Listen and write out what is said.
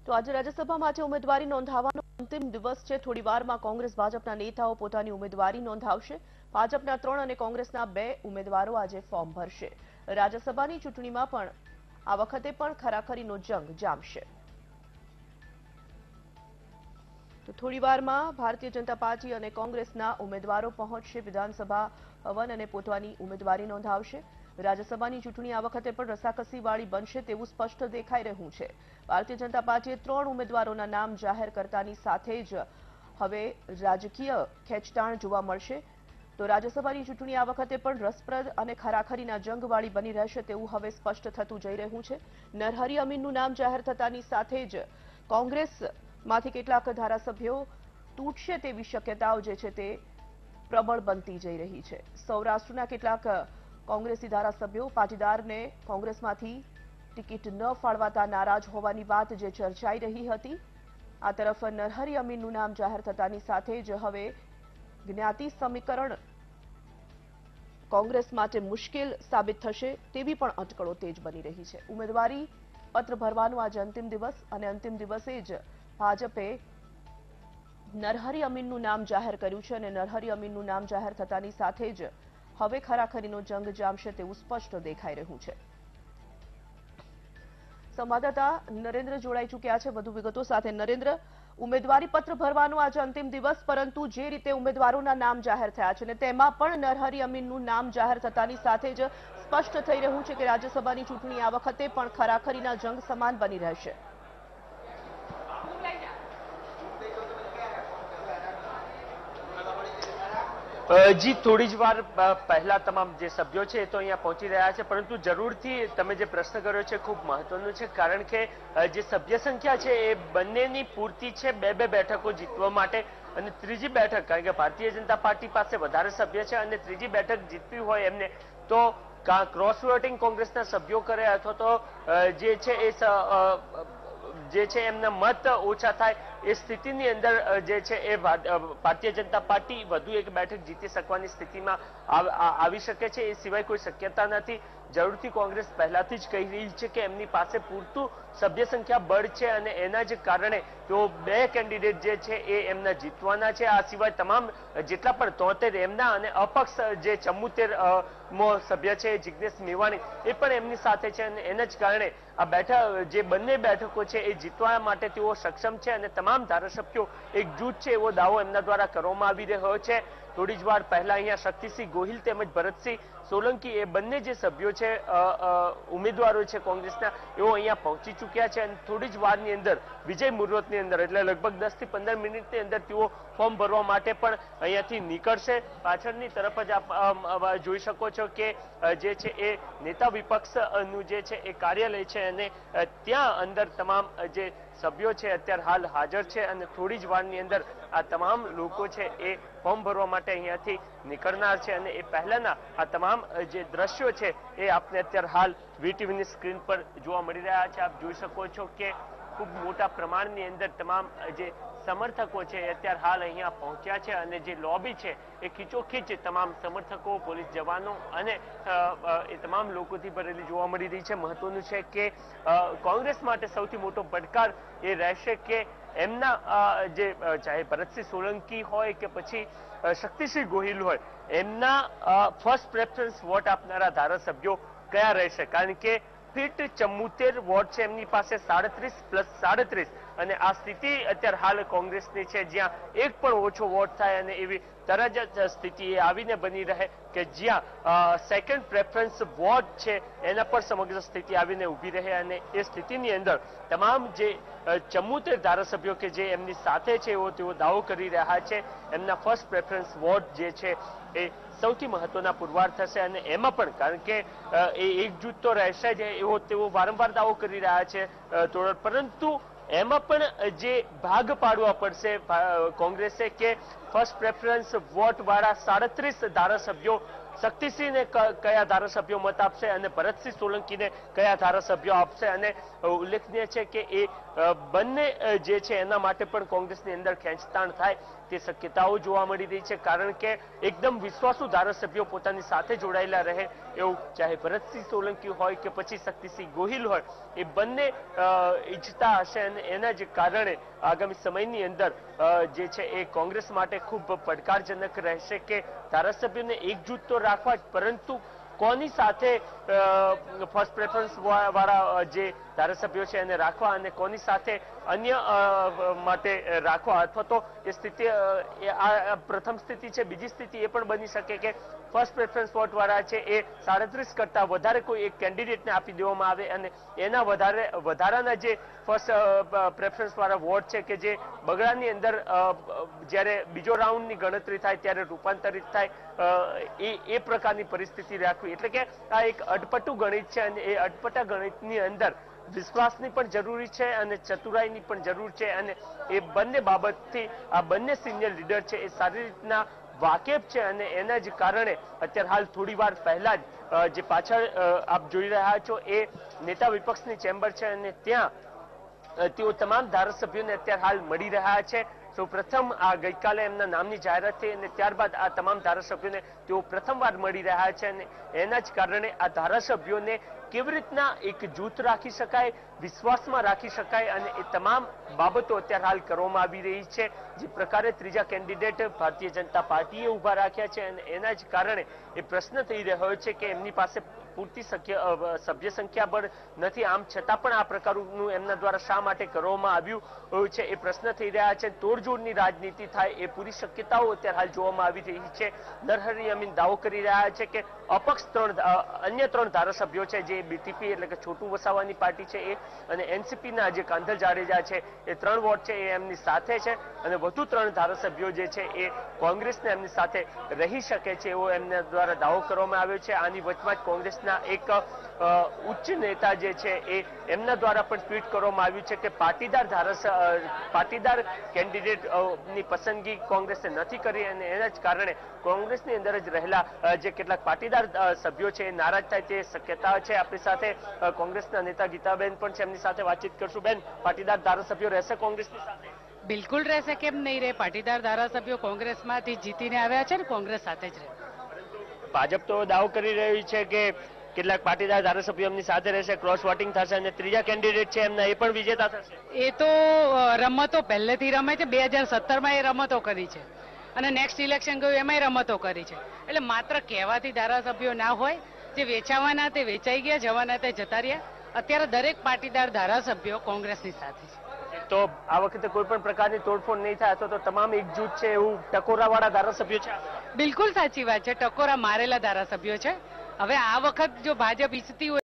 તો આજે રાજ્યસભા માટે ઉમેદવારી નોંધાવવાનો અંતિમ દિવસ છે। થોડીવારમાં કોંગ્રેસ ભાજપના નેતાઓ પોતાની ઉમેદવારી નોંધાવશે। ભાજપના 3 અને કોંગ્રેસના 2 ઉમેદવારો આજે ફોર્મ ભરશે। રાજ્યસભાની ચૂંટણીમાં પણ આ વખતે પણ ખરાખરીનો જંગ જામશે। તો થોડીવારમાં ભારતીય જનતા પાર્ટી અને કોંગ્રેસના ઉમેદવારો પહોંચશે વિધાનસભા ભવન અને પોતાની ઉમેદવારી નોંધાવશે। રાજ્યસભાની ચૂંટણી આ વખતે પણ રસાકસીવાળી બનશે તેવું સ્પષ્ટ દેખાઈ રહ્યું છે। ભારતીય જનતા પાર્ટીએ 3 ઉમેદવારોના નામ જાહેર કરતાની સાથે જ હવે રાજકીય ખેંચતાણ જોવા મળશે। તો રાજ્યસભાની ચૂંટણી આ વખતે પણ રસપ્રદ અને ખરાખરીના જંગવાળી બની રહેશે તેવું હવે સ્પષ્ટ થતું જઈ રહ્યું છે। નરહરી અમીનનું નામ જાહેર થતાની સાથે જ કોંગ્રેસમાંથી કેટલાક ધારાસભ્યો તૂટશે તેવી શક્યતાઓ જે છે તે પ્રબળ બનતી જઈ રહી છે। સૌરાષ્ટ્રના કેટલાક કોંગ્રેસી ધારાસભ્યો પાટીદારને કોંગ્રેસમાંથી ટિકિટ ન ફાળવાતા નારાજ હોવાની વાત જે ચર્ચાઈ રહી હતી। આ તરફ નરહરી અમીનનું નામ જાહેર થતાની સાથે જ હવે જ્ઞાતિ સમીકરણ કોંગ્રેસ માટે મુશ્કેલ સાબિત થશે તેવી પણ અટકળો તેજ બની રહી છે। ઉમેદવારી પત્ર ભરવાનો આજે અંતિમ દિવસ અને અંતિમ દિવસે જ ભાજપે નરહરી અમીનનું નામ જાહેર કર્યું છે અને નરહરી અમીનનું નામ જાહેર થતાની સાથે જ હવે ખરાખરીનો જંગ જામશે તેવું સ્પષ્ટ દેખાઈ રહ્યું છે। સંવાદદાતા નરેન્દ્ર જોડાઈ ચૂક્યા છે વધુ વિગતો સાથે। નરેન્દ્ર, ઉમેદવારી પત્ર ભરવાનો આજે અંતિમ દિવસ, પરંતુ જે રીતે ઉમેદવારોના નામ જાહેર થયા છે અને તેમાં પણ નરહરી અમીનનું નામ જાહેર થતાની સાથે જ સ્પષ્ટ થઈ રહ્યું છે કે રાજ્યસભાની ચૂંટણી આ વખતે પણ ખરાખરીના જંગ સમાન બની રહેશે। જી, થોડી જ વાર પહેલા તમામ જે સભ્યો છે એ તો અહીંયા પહોંચી રહ્યા છે, પરંતુ જરૂરથી તમે જે પ્રશ્ન કર્યો છે ખૂબ મહત્વનો છે, કારણ કે જે સભ્ય સંખ્યા છે એ બંનેની પૂરતી છે 2-2 બેઠકો જીતવા માટે। અને ત્રીજી બેઠક, કારણ કે ભારતીય જનતા પાર્ટી પાસે વધારે સભ્ય છે અને ત્રીજી બેઠક જીતવી હોય એમને તો ક્રોસ વોટિંગ કોંગ્રેસના સભ્યો કરે અથવા તો જે છે એમના મત ઓછા થાય એ સ્થિતિની અંદર જે છે એ ભારતીય જનતા પાર્ટી વધુ એક બેઠક જીતી શકવાની સ્થિતિમાં આવી શકે છે। એ સિવાય કોઈ શક્યતા નથી। જરૂરથી કોંગ્રેસ પહેલાથી જ કહી રહી છે કે એમની પાસે પૂરતું સભ્ય સંખ્યા બળ છે અને એના જ કારણે તેઓ 2 કેન્ડિડેટ જે છે એ એમના જીતવાના છે। આ સિવાય તમામ જેટલા પણ 73 એમના અને અપક્ષ જે 74 મો સભ્ય છે જિગ્નેશ મેવાણી એ પણ એમની સાથે છે અને એના જ કારણે આ બેઠક જે બંને બેઠકો છે એ જીતવા માટે તેઓ સક્ષમ છે અને તમામ ધારાસભ્યો એકજૂટ છે એવો દાવો એમના દ્વારા કરવામાં આવી રહ્યો છે। થોડી જ વાર પહેલા અહીંયા શક્તિસિંહ ગોહિલ તેમજ ભરતસિંહ સોલંકી એ બંને જે સભ્યો છે ઉમેદવારો છે કોંગ્રેસના એઓ અહીંયા પહોંચી ચૂક્યા છે અને થોડી જ વારની અંદર વિજય મુહૂર્તની અંદર એટલે લગભગ 10 થી 15 મિનિટની અંદર તેઓ ફોર્મ ભરવા માટે પણ અહીંયાથી નીકળશે। પાછળની તરફ જ આપ જોઈ શકો છો કે જે છે એ નેતા વિપક્ષનું જે છે એ કાર્યાલય છે અને ત્યાં અંદર તમામ જે સભ્યો છે અત્યારે હાલ હાજર છે અને થોડી જ વારની અંદર આ તમામ લોકો છે એ ફોર્મ ભરવા માટે અહીંયાથી નીકળનાર છે અને એ પહેલાના આ તમામ જે દ્રશ્યો છે એ આપને અત્યારે હાલ વીટીવીની સ્ક્રીન પર જોવા મળી રહ્યા છે। આપ જોઈ શકો છો કે ખૂબ મોટા પ્રમાણની અંદર તમામ જે સમર્થકો છે અત્યારે હાલ અહીંયા પહોંચ્યા છે અને જે લોબી છે એ ખીચોખીચ તમામ સમર્થકો, પોલીસ જવાનો અને એ તમામ લોકોથી ભરેલી જોવા મળી રહી છે। મહત્વનું છે કે કોંગ્રેસ માટે સૌથી મોટો પડકાર એ રહેશે કે એમના જે ચાહે ભરતસિંહ સોલંકી હોય કે પછી શક્તિસિંહ ગોહિલ હોય એમના ફર્સ્ટ પ્રેફરન્સ વોટ આપનારા ધારાસભ્યો કયા રહેશે, કારણ કે ફિટ 74 વોટ છે એમની પાસે 37+37 અને આ સ્થિતિ અત્યારે હાલ કોંગ્રેસની છે જ્યાં એક પણ ઓછો વોટ થાય અને એવી તરત સ્થિતિ એ આવીને બની રહે કે જ્યાં સેકન્ડ પ્રેફરન્સ વોટ છે એના પર સમગ્ર સ્થિતિ આવીને ઊભી રહે અને એ સ્થિતિની અંદર તમામ જે 74 ધારાસભ્યો કે જે એમની સાથે છે એવો તેઓ દાવો કરી રહ્યા છે એમના ફર્સ્ટ પ્રેફરન્સ વોટ જે છે એ સૌથી મહત્વના પુરવાર થશે અને એમાં પણ કારણ કે એ એકજૂથ તો રહેશે જ એવો તેઓ વારંવાર દાવો કરી રહ્યા છે પરંતુ એમાં પણ જે ભાગ પાડવા પડશે કોંગ્રેસે કે ફર્સ્ટ પ્રેફરન્સ વોટ વાળા 37 ધારાસભ્યો શક્તિસિંહને કયા ધારાસભ્યો મત આપશે અને ભરતસિંહ સોલંકીને કયા ધારાસભ્યો આપશે અને ઉલ્લેખનીય છે કે એ બંને જે છે એના માટે પણ કોંગ્રેસની અંદર ખેંચતાણ થાય તે શક્યતાઓ જોવા મળી રહી છે, કારણ કે એકદમ વિશ્વાસુ ધારાસભ્યો પોતાની સાથે જોડાયેલા રહે એવું ચાહે ભરતસિંહ સોલંકી હોય કે પછી શક્તિસિંહ ગોહિલ હોય, એ બંને ઈચ્છતા હશે અને એના જ કારણે આગામી સમયની અંદર જે છે એ કોંગ્રેસ માટે ખૂબ પડકારજનક રહેશે કે ધારાસભ્યોને એકજૂથ તો રાખવા જ, પરંતુ કોની સાથે ફર્સ્ટ પ્રેફરન્સ વાળા જે ધારાસભ્યો છે એને રાખવા અને કોની સાથે અન્ય માટે રાખવા, અથવા તો એ સ્થિતિ પ્રથમ સ્થિતિ છે. બીજી સ્થિતિ એ પણ બની શકે કે ફર્સ્ટ પ્રેફરન્સ વોટ વાળા છે એ 37 કરતા વધારે કોઈ એક કેન્ડિડેટને આપી દેવામાં આવે અને એના વધારાના જે ફર્સ્ટ પ્રેફરન્સ વાળા વોટ છે કે જે બગડાની અંદર જ્યારે બીજો રાઉન્ડની ગણતરી થાય ત્યારે રૂપાંતરિત થાય, એ પ્રકારની પરિસ્થિતિ રાખવી. એટલે કે આ એક અટપટું ગણિત છે અને એ અટપટા ગણિતની અંદર વિશ્વાસની પણ જરૂરી છે અને ચતુરાઈની પણ જરૂર છે, અને એ બંને બાબતથી આ બંને સિનિયર લીડર છે એ સારી રીતના વાકેફ છે અને એના જ કારણે અત્યારે હાલ થોડી વાર પહેલા જ જે પાછળ આપ જોઈ રહ્યા છો એ નેતા વિપક્ષની ચેમ્બર છે અને ત્યાં તેઓ તમામ ધારાસભ્યોને અત્યારે હાલ મળી રહ્યા છે. સૌ પ્રથમ આ ગઈકાલે એમના નામની જાહેરાત થઈ અને ત્યારબાદ આ તમામ ધારાસભ્યોને તેઓ પ્રથમવાર મળી રહ્યા છે અને એના જ કારણે આ ધારાસભ્યોને કેવી રીતના એક જૂથ રાખી શકાય, વિશ્વાસમાં રાખી શકાય, અને એ તમામ બાબતો અત્યારે હાલ કરવામાં આવી રહી છે. જે પ્રકારે ત્રીજા કેન્ડિડેટ ભારતીય જનતા પાર્ટીએ ઉભા રાખ્યા છે અને એના જ કારણે એ પ્રશ્ન થઈ રહ્યો છે કે એમની પાસે પૂરતી સભ્ય સંખ્યા પણ નથી, આમ છતાં પણ આ પ્રકારનું એમના દ્વારા શા માટે કરવામાં આવ્યું છે એ પ્રશ્ન થઈ રહ્યા છે. તોડજોડની રાજનીતિ થાય એ પૂરી શક્યતાઓ અત્યારે હાલ જોવામાં આવી રહી છે. નરહરી અમીન દાવો કરી રહ્યા છે કે અપક્ષ અન્ય ત્રણ ધારાસભ્યો છે જે બીટીપી એટલે કે છોટું વસાવાની પાર્ટી છે એ અને એનસીપીના જે કાંધલ જાડેજા છે એ 3 વોટ છે એ એમની સાથે છે અને વધુ 3 ધારાસભ્યો જે છે એ કોંગ્રેસને એમની સાથે રહી શકે છે એવો એમના દ્વારા દાવો કરવામાં આવ્યો છે. આની વચમાં જ કોંગ્રેસના એક ઉચ્ચ નેતા જે છે એ એમના દ્વારા પણ ટ્વીટ કરવામાં આવ્યું છે કે પાટીદાર કેન્ડિડેટની પસંદગી કોંગ્રેસે નથી કરી અને એના જ કારણે કોંગ્રેસની અંદર જ રહેલા જે કેટલાક પાટીદાર સભ્યો છે એ નારાજ થાય તે શક્યતા છે. આપણી સાથે કોંગ્રેસના નેતા ગીતાબેન પણ છે, એમની સાથે વાતચીત કરશું. બેન, પાટીદાર ધારાસભ્યો રહેશે કોંગ્રેસની સાથે? બિલકુલ રહેશે, કેમ નહીં રહે. પાટીદાર ધારાસભ્યો કોંગ્રેસમાંથી જીતીને આવ્યા છે ને કોંગ્રેસ સાથે જ રહે. ભાજપ તો દાવો કરી રહ્યું છે કે કેટલાક પાટીદાર ધારાસભ્યો એમની સાથે રહેશે, ક્રોસ વોટિંગ થશે અને ત્રીજા કેન્ડિડેટ છે એમના એ પણ વિજેતા થશે. એ તો રમતો પહેલેથી રમે છે. 2017માં એ રમતો કરી છે અને નેક્સ્ટ ઇલેક્શન ગયું એમાંય રમતો કરી છે. એટલે માત્ર કહેવાથી ધારાસભ્યો ના હોય, જે વેચાવાના તે વેચાઈ ગયા, જવાના તે જતા રહ્યા. અત્યારે દરેક પાટીદાર ધારાસભ્યો કોંગ્રેસની સાથે છે. તો આ વખતે કોઈ પણ પ્રકારની તોડફોડ નહીં થાય તો તમામ એકજૂથ છે એવું ટકોરાવાળા ધારાસભ્યો છે? બિલકુલ સાચી વાત છે. ટકોરા મારેલા ધારાસભ્યો છે. હવે આ વખત જો ભાજપ ઈચ્છતી હોય